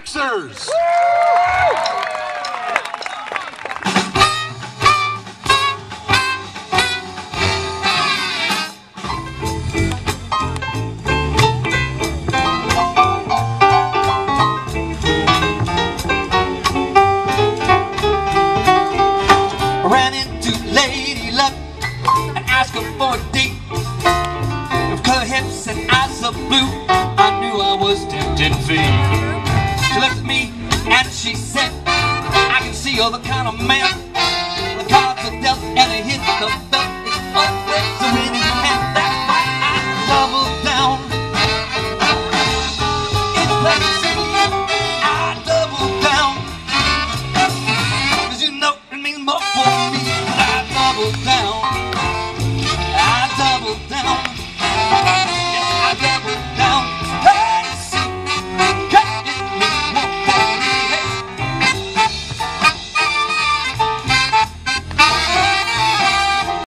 Boxers! Ran into Lady Luck and asked her for a date. With her hips and eyes of blue, I knew I was tempting fate. She looked at me and she said, I can see you're the kind of man